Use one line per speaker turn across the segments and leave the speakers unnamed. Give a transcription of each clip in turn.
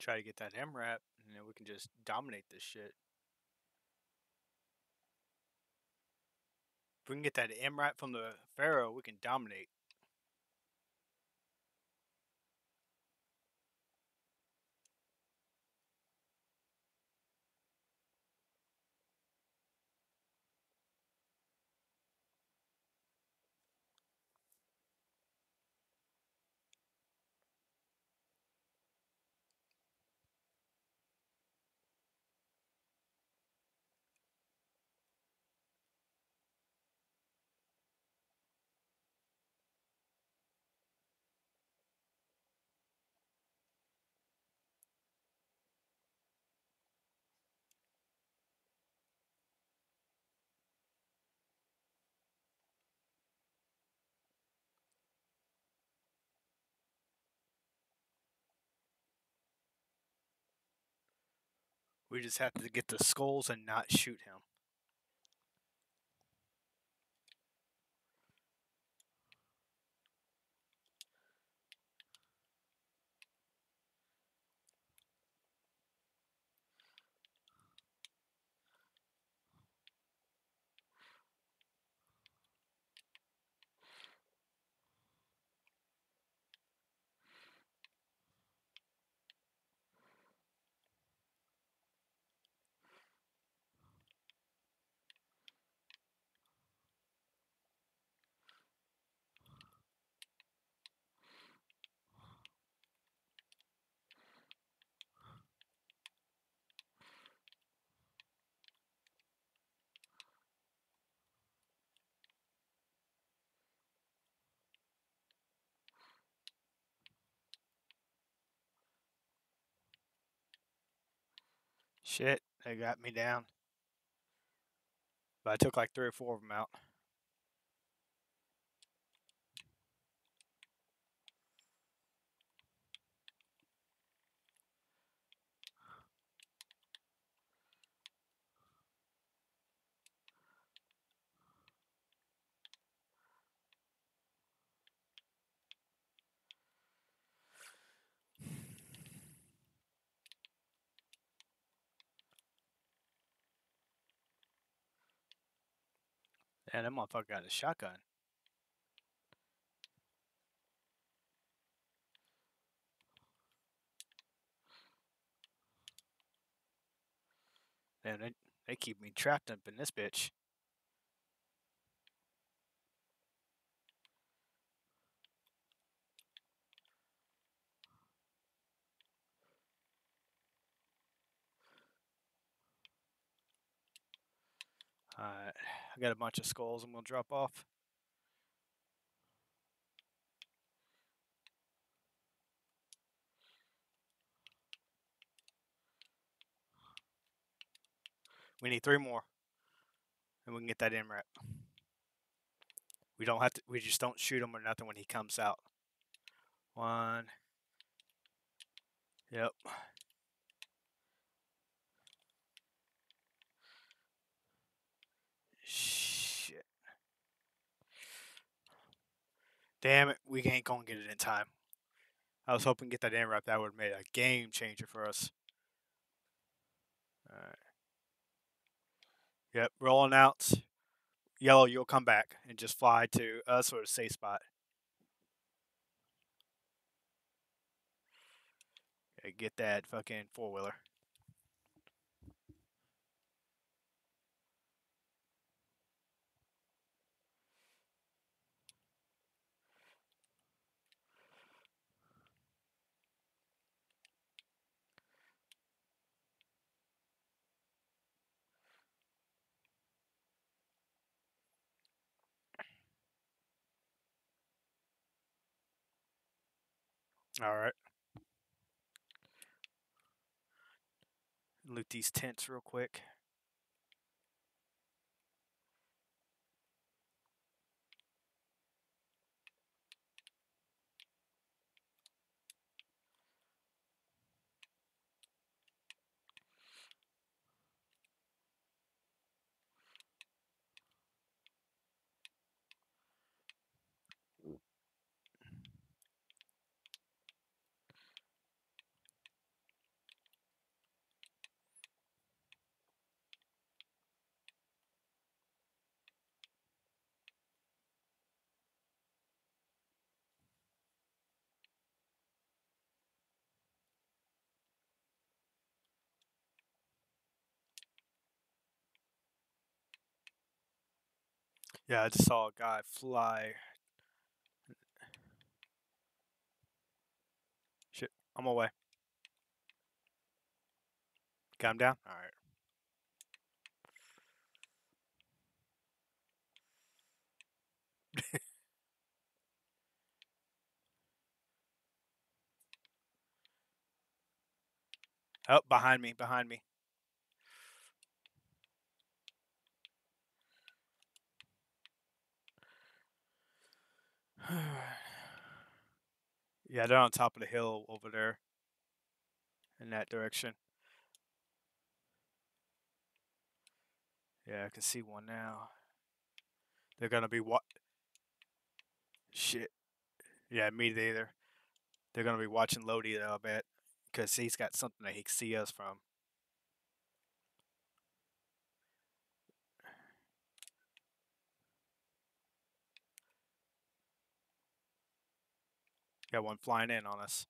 Try to get that MRAP, and then we can just dominate this shit. If we can get that MRAP from the Pharaoh, we can dominate. We just have to get the skulls and not shoot him. Shit, they got me down. But I took like 3 or 4 of them out. And that motherfucker got a shotgun. And they keep me trapped up in this bitch. Alright, I got a bunch of skulls I'm gonna drop off. We need 3 more. And we can get that MRAP. We don't have to, we just don't shoot him or nothing when he comes out. 1. Yep. Shit. Damn it, we ain't gonna get it in time. I was hoping to get that MRAP. That would have made a game changer for us. Alright. Yep, rolling out. Yellow, you'll come back and just fly to us or a safe spot. Yeah, get that fucking 4-wheeler. Alright. Loot these tents real quick. Yeah, I just saw a guy fly. Shit, I'm away. Got him down? Alright. Oh, behind me, behind me. Yeah, they're on top of the hill over there in that direction. Yeah, I can see one now. They're gonna be what? Shit. Yeah, me neither. They're gonna be watching Lodi, though, I bet, because he's got something that he can see us from. Got one flying in on us.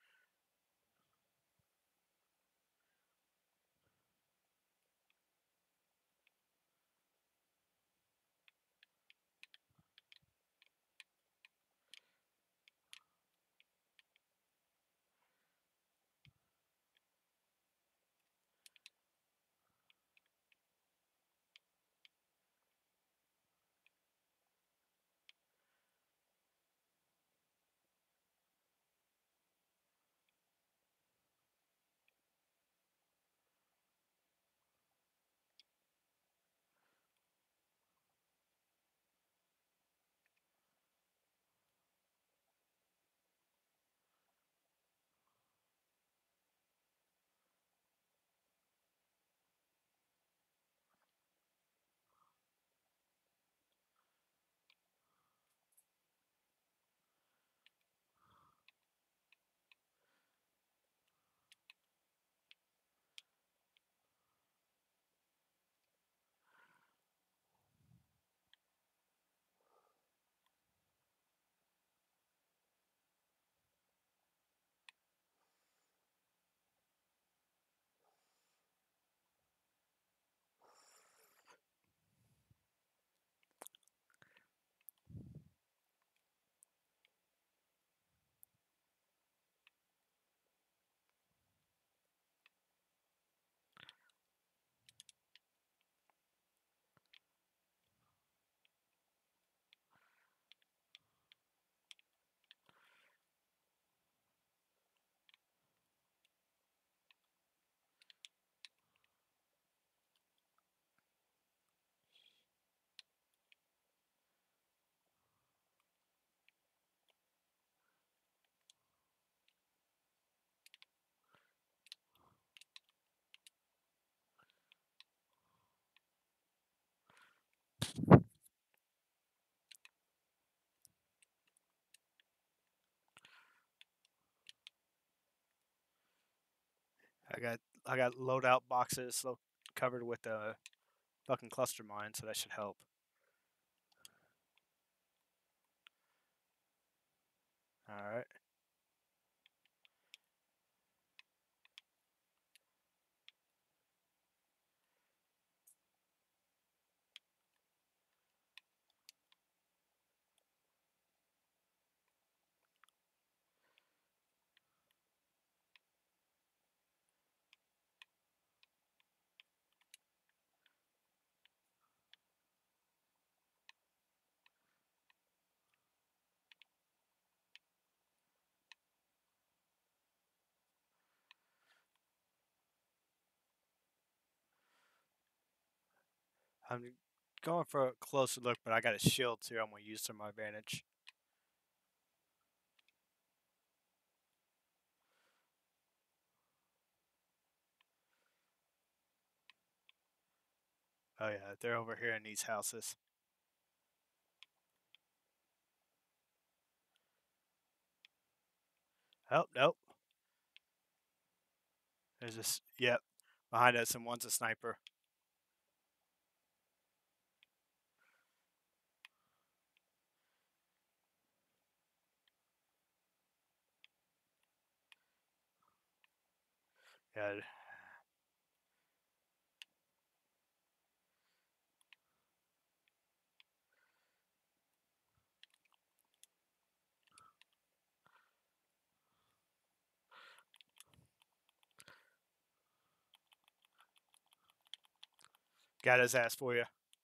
I got I got loadout boxes covered with fucking cluster mine, so that should help. All right. I'm going for a closer look, but I got a shield too. I'm gonna use to my advantage. Oh yeah, they're over here in these houses. Oh nope. There's this. Yep. Behind us, and one's a sniper. Yeah. Got his ass for you.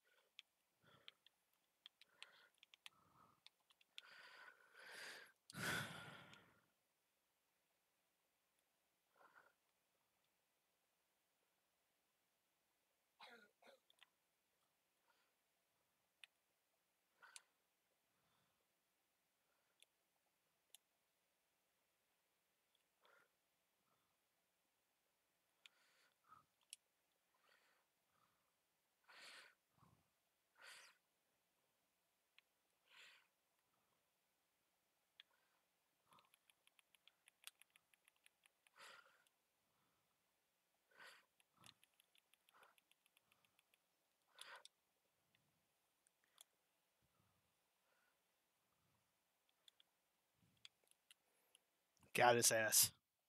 Got his ass.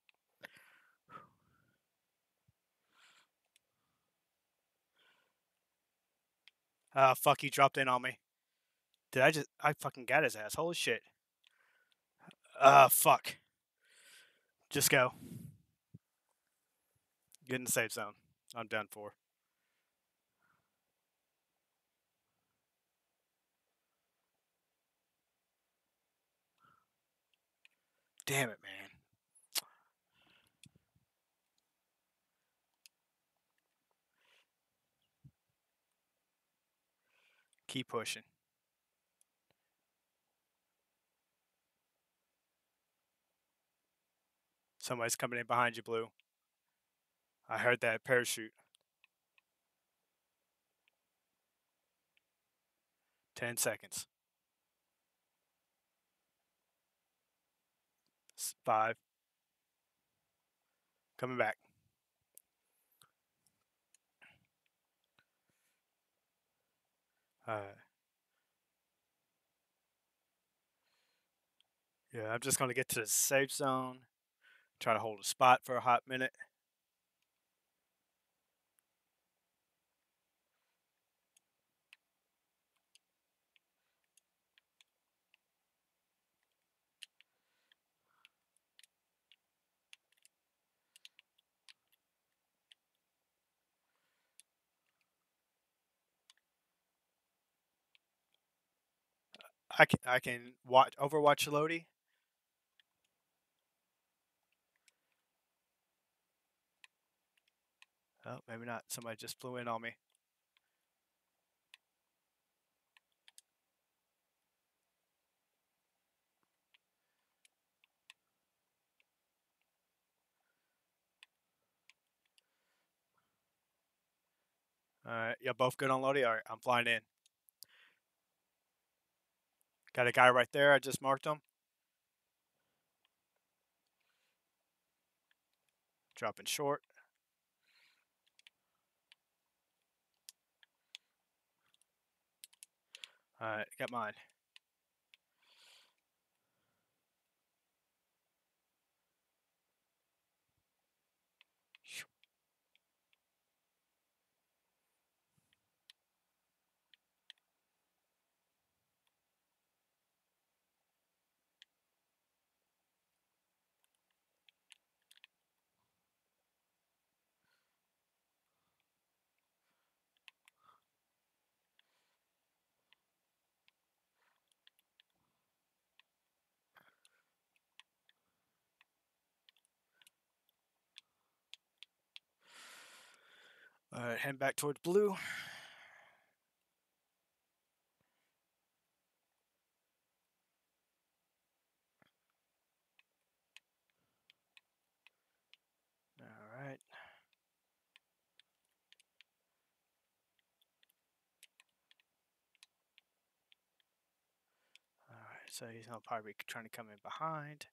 Fuck, he dropped in on me. I fucking got his ass. Holy shit. Fuck. Just go. Get in the safe zone. I'm done for. Damn it, man. Keep pushing. Somebody's coming in behind you, Blue. I heard that parachute. 10 seconds. 5. Coming back. Yeah, I'm just going to get to the safe zone. Try to hold a spot for a hot minute. I can watch Overwatch Lodi. Oh, maybe not. Somebody just flew in on me. All right, y'all both good on Lodi? All right, I'm flying in. Got a guy right there. I just marked him. Dropping short. All right, got mine. All right, heading back towards Blue. All right. All right, so he's gonna probably be trying to come in behind.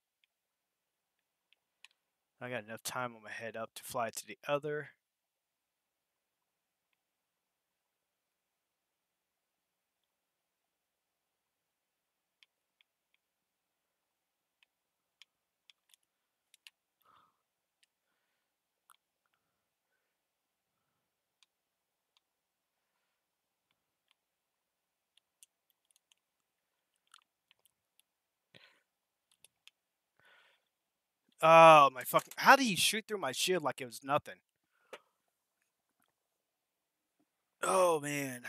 I got enough time on my head up to fly to the other. Oh my fucking! How did he shoot through my shield like it was nothing? Oh man.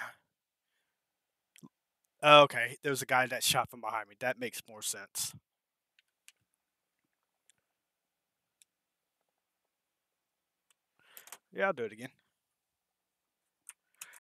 Okay, there was a guy that shot from behind me. That makes more sense. Yeah, I'll do it again.